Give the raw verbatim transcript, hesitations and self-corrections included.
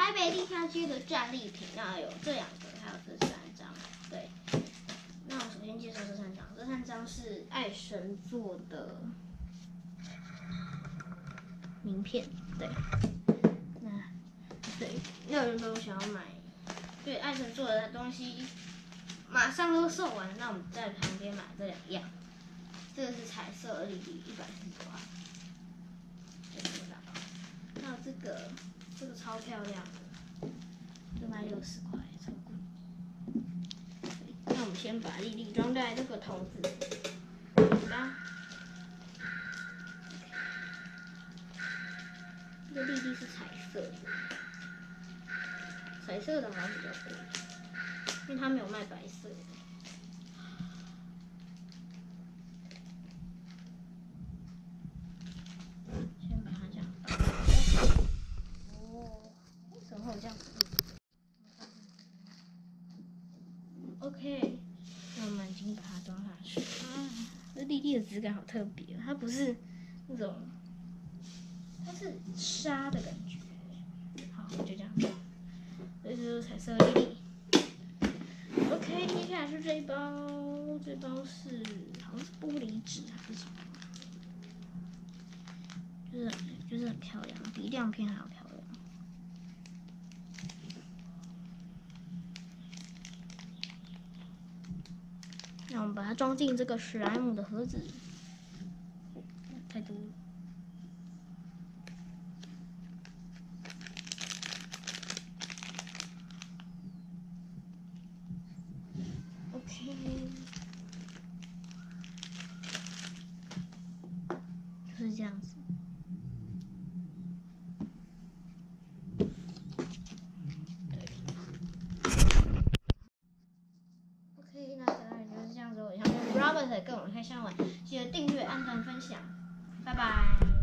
台北地下街的战利品，那有这两个，还有这三张。对，那我首先介绍这三张，这三张是爱神做的名片。对，那对，有人都想要买，对爱神做的东西，马上都售完，那我们在旁边买这两样。这个是彩色二 D D， 一百四十块。还有这个，这个超漂亮的，这卖六十块，超贵。那我们先把粒粒装在这个桶子里吧。这粒粒是彩色的，彩色的好像比较贵，因为它没有卖白色的。先把它这样放。哦，为什么会有这样子？OK， 那我们已经把它装上去。啊，这粒粒的质感好特别，它不是那种，它是纱的感觉。好，就这样。这就是彩色粒粒。OK， 接下来是这一包，这包是好像是玻璃纸还是什么，就是就是很漂亮，比亮片还要漂亮。那我们把它装进这个史莱姆的盒子，太多了。OK， 就是这样子。对。OK， 那大概就是这样子。我想跟 Robert 跟我们开箱玩，记得订阅、按赞、分享，拜拜。